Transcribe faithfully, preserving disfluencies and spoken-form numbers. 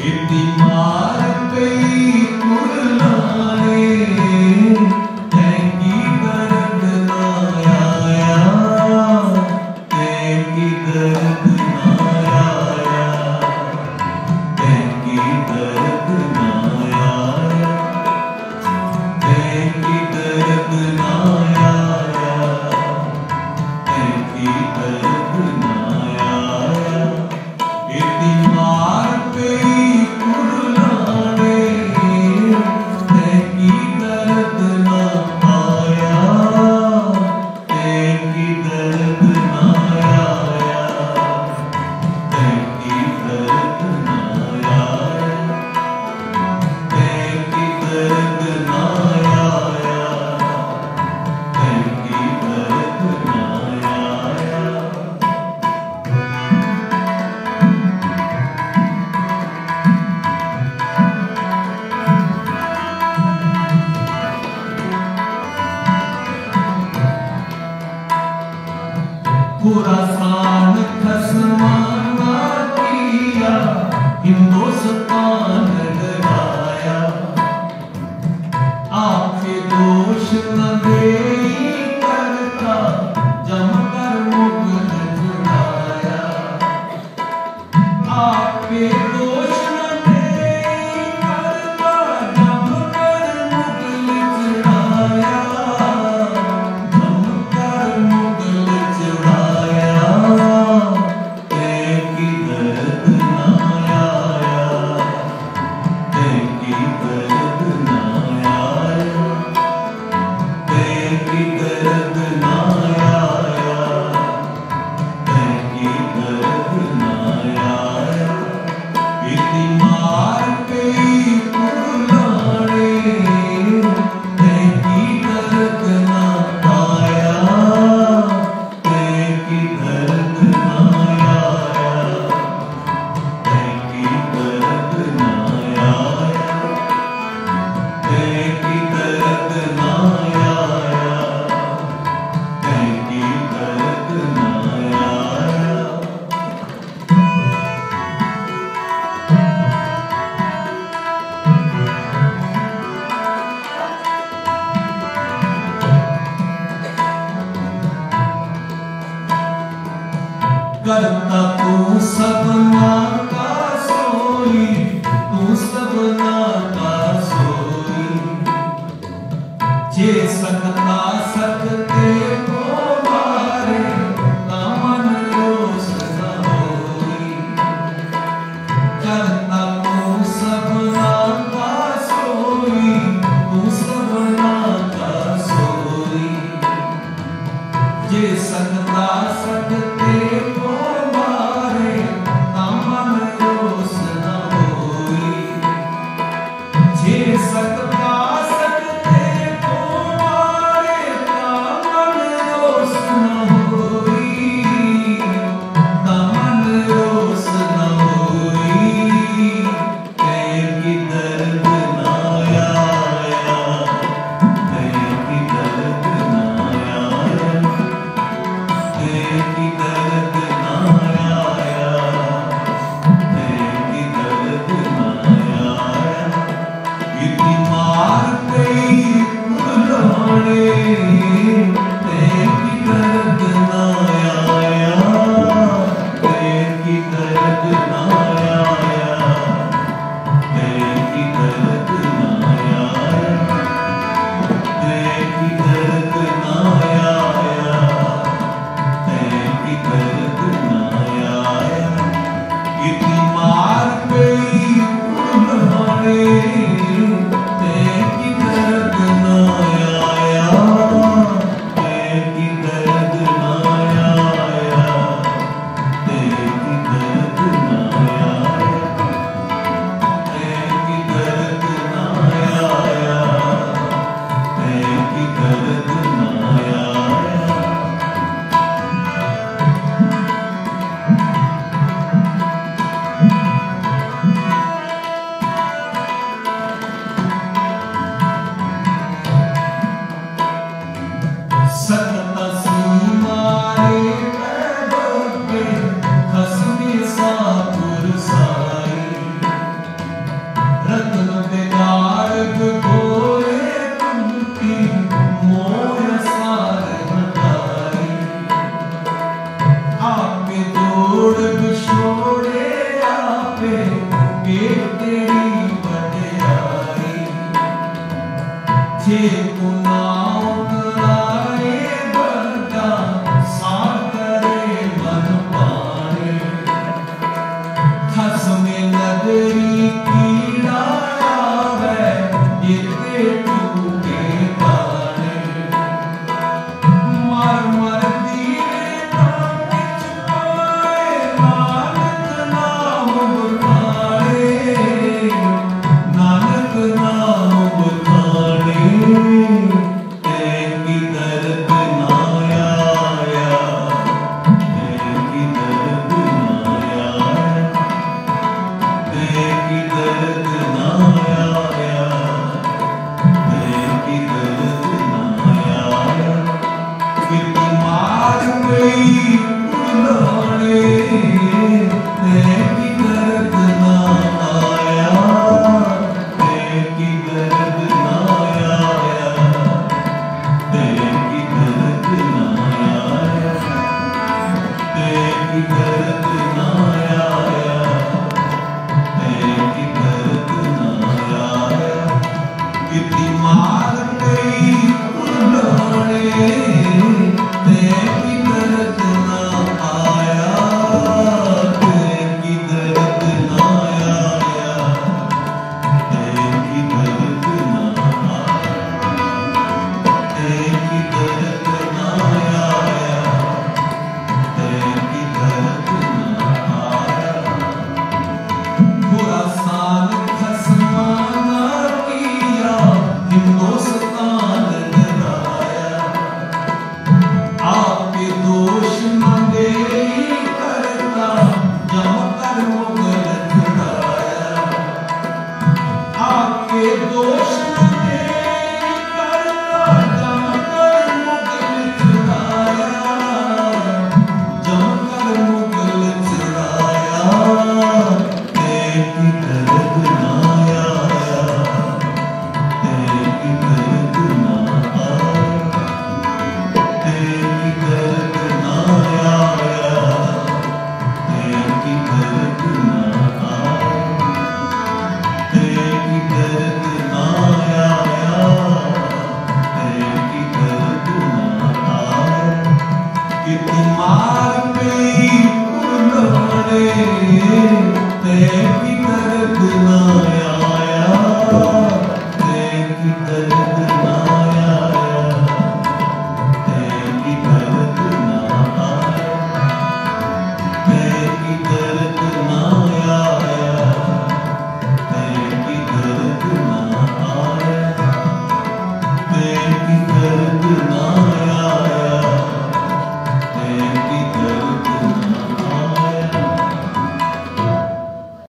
खुरासान खसमाना किया, हिंदुस्तान डराया। आपके दोष न दे करता, जमकर मुगल छुड़ाया। आपके दोष न दे करता, जमकर मुगल छुड़ाया। जमकर मुगल छुड़ाया। तेरी दर्द ना आया, तेरी दर्द ना आया, तेरी दर्द ना आया, तेरी दर्द ना आया। इतनी मार पे कुर्बानी, तेरी दर्द ना आया, तेरी दर्द ना आया, तेरी दर्द ना आया, तेरी दर्द ना आया, तेरी दर्द ना आया। करता तू सबना का सोई, तू सबना का सोई। जे सकता सकते को मारे, ना मन रोष न होई। करता तू सबना का सोई, तू सबना का सोई। जे सकता सकते को मारे, ना मन रोष न होई। जे सकता सकते को मारे, ना मन रोष न होई। ना मन रोष न होई। तेरी दर्द ना आया, तेरी दर्द ना आया, तेरी दर्द ना आया, तेरी दर्द ना आया। इतनी मार गई कुर्बानी, तेरी दर्द ना आया, तेरी दर्द ना आया, तेरी दर्द ना आया, तेरी दर्द ना आया, तेरी दर्द ना आया। इतनी मार गई कुर्बानी, तेरी दर्द ना आया, तेरी दर्द ना आया, तेरी दर्द ना आया, तेरी दर्द ना आया, तेरी दर्द ना आया। तेरी बड़ाई जे गुनाह कराए बड़ा साकरे मन पारे खसमे नगरी कीड़ा आवे ये टूटे तारे मर मर दीवे नाम छुपाए नानक नाम बुखारे नानक नाम बुखारे तेरी दर्द ना आया तेरी दर्द ना आया तेरी दर्द ना आया तेरी दर्द ना आया कितनी मार गई उड़ाने तेरी दर्द ना आया तेरी दर्द ना आया तेरी दर्द ना आया तेरी दर्द ना आया तेरी दर्द ना आया कितनी मार गई उड़ाने तेरी दर्द ना आया तेरी दर्द ना आया तेरी दर्द ना आया तेरी दर्द ना आया तेरी दर्द ना आया बुरा सान खसमाना किया हिंदुस्तान डराया आपके दोष न दे करता जम कर मुग